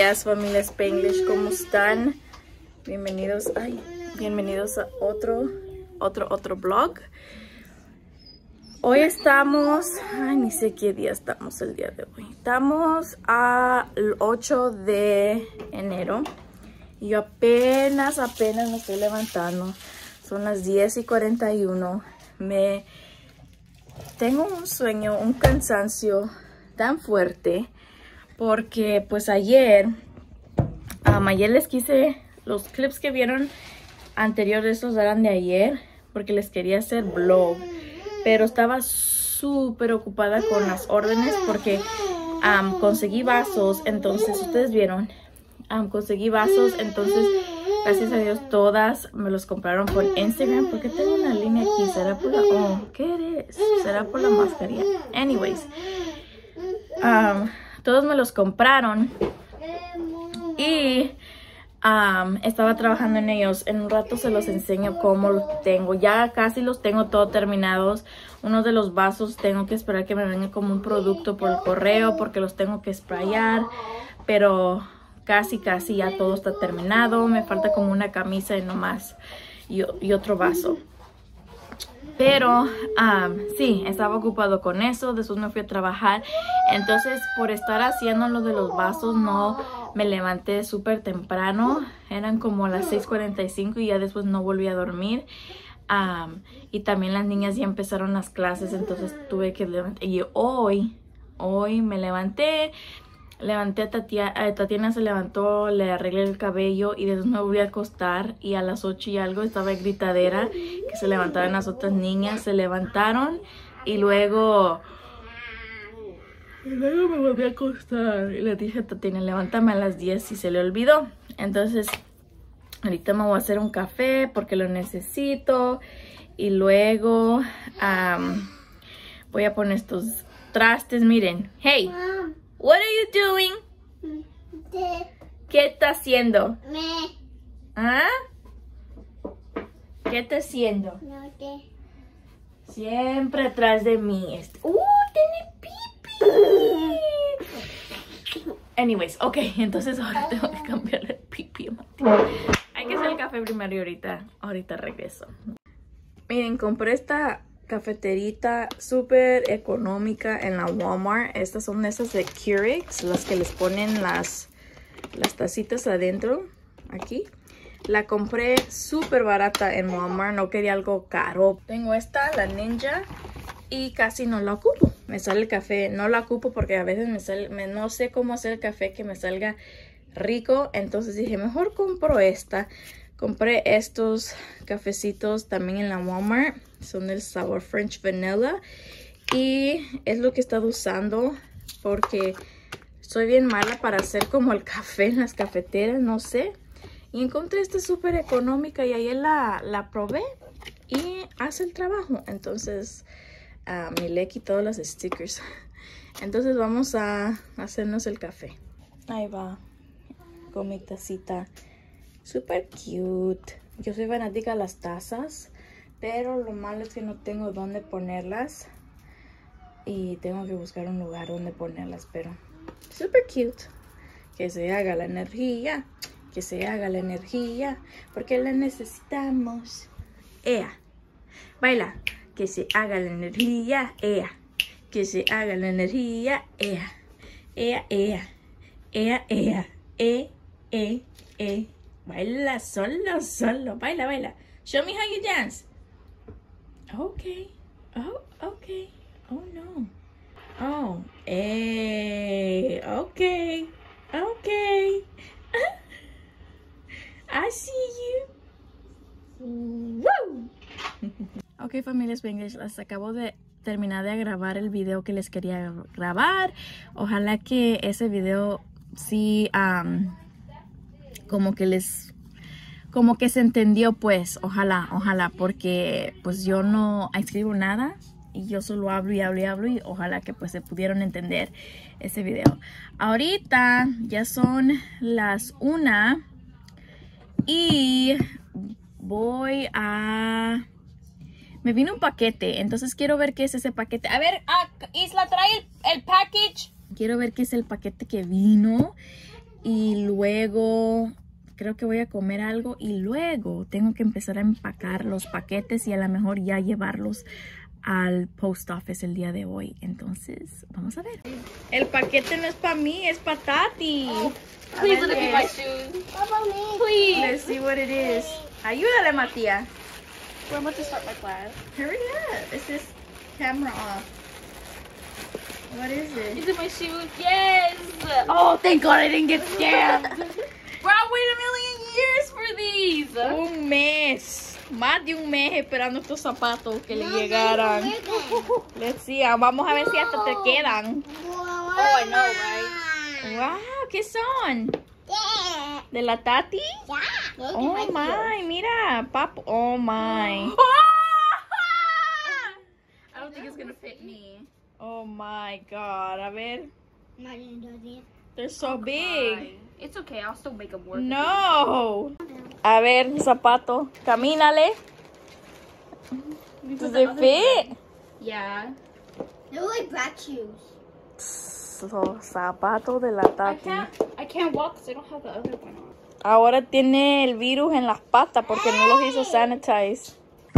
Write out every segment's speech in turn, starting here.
días, familia Spanglish, ¿cómo están? Bienvenidos, bienvenidos a otro vlog. Hoy estamos, ni sé qué día estamos el día de hoy. Estamos al 8 de enero y yo apenas me estoy levantando. Son las 10:41. Tengo un sueño, un cansancio tan fuerte porque pues ayer les quise, los clips que vieron anteriores esos eran de ayer porque les quería hacer vlog, pero estaba súper ocupada con las órdenes porque conseguí vasos. Entonces ustedes vieron, conseguí vasos, entonces gracias a Dios todas me los compraron por Instagram porque tengo una línea aquí. ¿Será por la qué eres? ¿Será por la mascarilla? Anyways, todos me los compraron y estaba trabajando en ellos. En un rato se los enseño cómo los tengo. Ya casi los tengo todo terminados. Uno de los vasos tengo que esperar que me venga como un producto por el correo porque los tengo que sprayar, pero casi ya todo está terminado. Me falta como una camisa y nomás y otro vaso. Pero sí, estaba ocupado con eso. Después me fui a trabajar. Entonces por estar haciendo lo de los vasos no me levanté súper temprano. Eran como las 6:45 y ya después no volví a dormir. Y también las niñas ya empezaron las clases, entonces tuve que levantar. Y hoy me levanté a Tatiana se levantó, le arreglé el cabello y después me volví a acostar. Y a las 8 y algo estaba gritadera que se levantaran las otras niñas. Se levantaron y luego me volví a acostar. Y le dije a Tatiana, levántame a las 10 y se le olvidó. Entonces ahorita me voy a hacer un café porque lo necesito. Y luego voy a poner estos trastes. Miren, hey, what are you doing? ¿Qué está haciendo? ¿Qué está haciendo? Siempre atrás de mí. Tiene pipí. Anyways, ok, entonces ahora tengo que cambiarle el pipí. Hay que hacer el café primero y ahorita regreso. Miren, compré esta cafeterita súper económica en la Walmart. Estas son esas de Keurig, las que les ponen las tacitas adentro, aquí. La compré súper barata en Walmart, no quería algo caro. Tengo esta, la Ninja, y casi no la ocupo. Me sale el café, no la ocupo porque a veces no sé cómo hacer el café que me salga rico. Entonces dije, mejor compro esta. Compré estos cafecitos también en la Walmart. Son del sabor French Vanilla. Y es lo que he estado usando porque soy bien mala para hacer como el café en las cafeteras, no sé. Y encontré esta súper económica y ayer la probé y hace el trabajo. Entonces me le he quitado los stickers. Entonces vamos a hacernos el café. Ahí va, con mi tacita. Súper cute. Yo soy fanática de las tazas, pero lo malo es que no tengo dónde ponerlas. Y tengo que buscar un lugar donde ponerlas, pero súper cute. Que se haga la energía. Que se haga la energía. Porque la necesitamos. Ea. Baila. Que se haga la energía. Ea. Que se haga la energía. Ea. Ea, ea. Ea, ea. Baila solo. Baila. Show me how you dance. Okay. Okay. Oh, no. Oh, okay. I see you. Woo! Ok, familia Spanglish, les acabo de terminar de grabar el video que les quería grabar. Ojalá que ese video sí, como que se entendió, pues. Ojalá, porque pues yo no escribo nada y yo solo hablo y ojalá que pues se pudieron entender ese video. Ahorita ya son las 1 y me vino un paquete, entonces quiero ver qué es ese paquete. A ver, Isla, trae el package. Quiero ver qué es el paquete que vino. y luego creo que voy a comer algo y luego tengo que empezar a empacar los paquetes y a lo mejor ya llevarlos al post office el día de hoy. Entonces, vamos a ver. El paquete no es para mí, es para Tati. Please let it be my shoes. Please. Let's see what it is. Ayúdale, Matías. We're about to start my class. Hurry up. Is this camera off? What is it? Is it my shoes? Yes. Oh, thank God I didn't get scammed. Bro, I waited a million years for these. Un mes. Más de un mes esperando estos zapatos que le llegaran. Let's see. Vamos a ver si hasta te quedan. Oh, I know, right? Wow, ¿qué son? ¿De la Tati? Oh my, mira, papo. Oh my. I don't think it's gonna fit me. Oh my God. A ver. They're so big. It's okay, I'll still make them work. No. A ver, zapato. Camínale. Does it fit? Yeah. They're like black shoes. Los zapatos de la Tati. I can't walk because I don't have the other one on. Ahora tiene el virus en las patas porque no los hizo sanitize.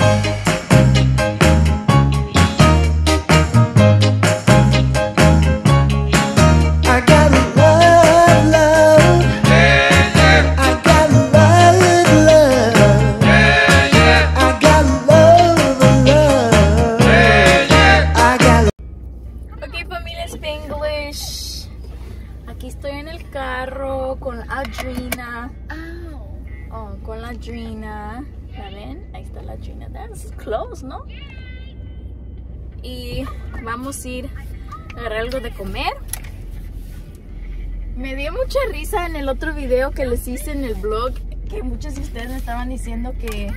I got love, love. I got love, love. I got love, love. I got. Ok, familia Spanglish. Aquí estoy en el carro con Adrina. Oh, con la Adrina. ¿La ven? Ahí está la Adrina. That's close, ¿no? Y vamos a ir a agarrar algo de comer. Me dio mucha risa en el otro video que les hice en el blog, que muchos de ustedes me estaban diciendo que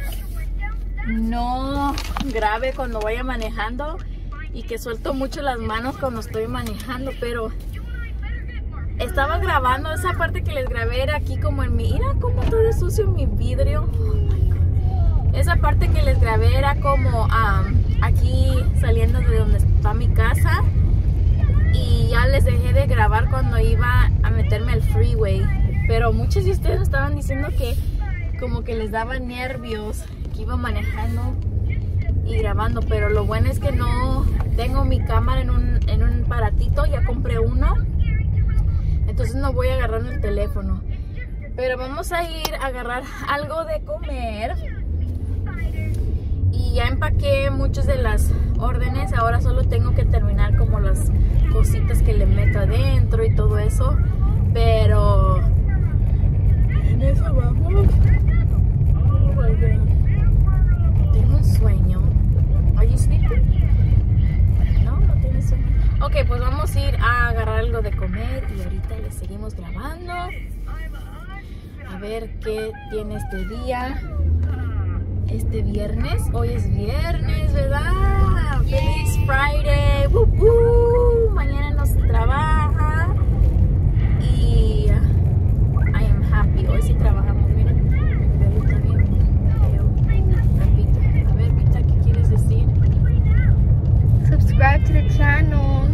no grabe cuando vaya manejando y que suelto mucho las manos cuando estoy manejando, pero estaba grabando esa parte que les grabé, era aquí como en mi, mira cómo todo es sucio mi vidrio. Oh my God. Esa parte que les grabé era como aquí saliendo de donde está mi casa. Y ya les dejé de grabar cuando iba a meterme al freeway. Pero muchos de ustedes estaban diciendo que como que les daba nervios que iba manejando y grabando. Pero lo bueno es que no tengo mi cámara en un aparatito. Ya compré uno. Entonces no voy agarrando el teléfono. Pero vamos a ir a agarrar algo de comer. Y ya empaqué muchas de las órdenes. Ahora solo tengo que terminar como las cositas que le meto adentro y todo eso. Pero en eso vamos. Oh my God. Tengo un sueño. Are you sleeping? No, no tienes sueño. Ok, pues vamos a ir a agarrar algo de comer y ahorita les seguimos grabando. A ver qué tiene este día. Este viernes, hoy es viernes, ¿verdad? ¡Feliz Friday! ¡Woo, woo! Mañana no se trabaja y I am happy. Hoy sí trabajamos, miren, mi pelo está bien feo. Rapito. A ver, Vita, ¿qué quieres decir? Subscribe to the channel.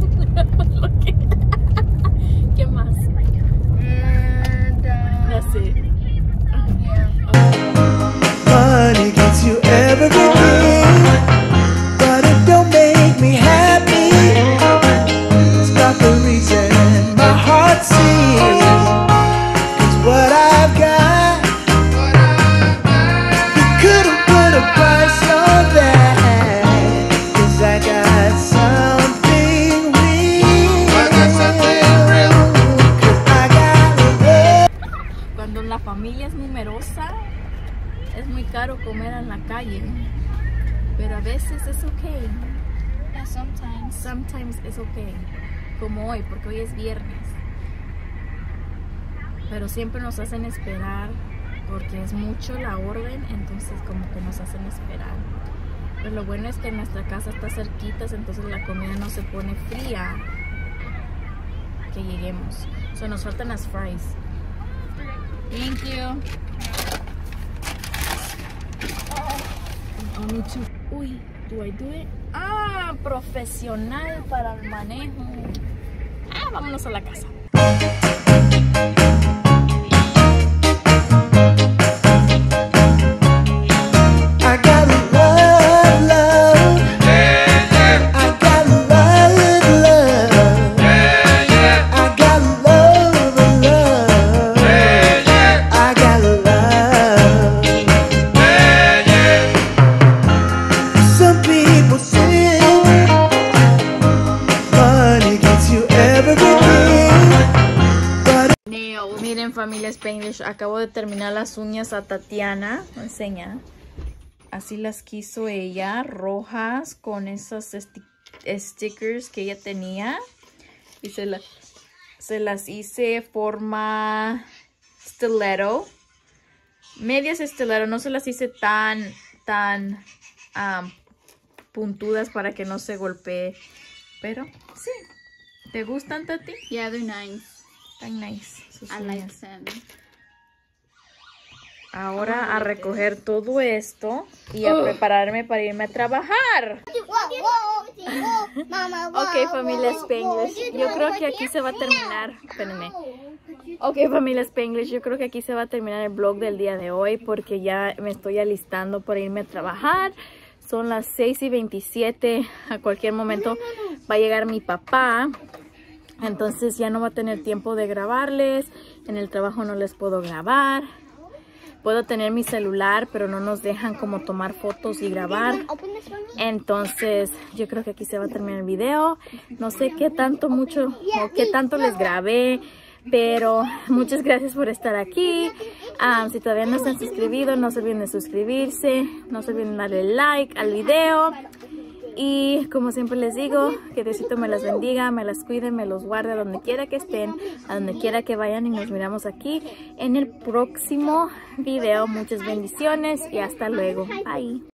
¿Qué más? And That's it. Money gets you everything, but it don't make me happy. It's not the reason my heart sings. It's what I've got. You couldn't put a price on that, 'cause I got something real. 'Cause I got love. Cuando la familia es numerosa, es muy caro comer en la calle, pero a veces es okay. yeah, Sometimes es okay, como hoy, porque hoy es viernes. Pero siempre nos hacen esperar porque es mucho la orden, entonces como que nos hacen esperar. Pero lo bueno es que nuestra casa está cerquita, entonces la comida no se pone fría que lleguemos. So nos faltan las fries. Thank you. Oh, me too. Uy, do I do it? Ah, profesional para el manejo. Ah, vámonos a la casa. Miren, familia Spanglish, acabo de terminar las uñas a Tatiana. Enseña. Así las quiso ella, rojas, con esos stickers que ella tenía. Y se las hice forma stiletto. Medias stiletto, no se las hice tan puntudas para que no se golpee. Pero sí. ¿Te gustan, Tati? Yeah, they're nice. Tan nice. I like them. Ahora a recoger todo esto y a prepararme para irme a trabajar. Ok, familia Spanglish, yo creo que aquí se va a terminar. Espérenme. Ok, familia Spanglish, yo creo que aquí se va a terminar el vlog del día de hoy porque ya me estoy alistando para irme a trabajar. Son las 6:27. A cualquier momento va a llegar mi papá. Entonces ya no va a tener tiempo de grabarles. En el trabajo no les puedo grabar. Puedo tener mi celular, pero no nos dejan como tomar fotos y grabar. Entonces yo creo que aquí se va a terminar el video. No sé qué tanto les grabé, pero muchas gracias por estar aquí. Si todavía no se han suscrito, no se olviden de suscribirse. No se olviden de darle like al video. Y como siempre les digo, que Diosito me las bendiga, me las cuide, me los guarde a donde quiera que estén, a donde quiera que vayan, y nos miramos aquí en el próximo video. Muchas bendiciones y hasta luego. Bye.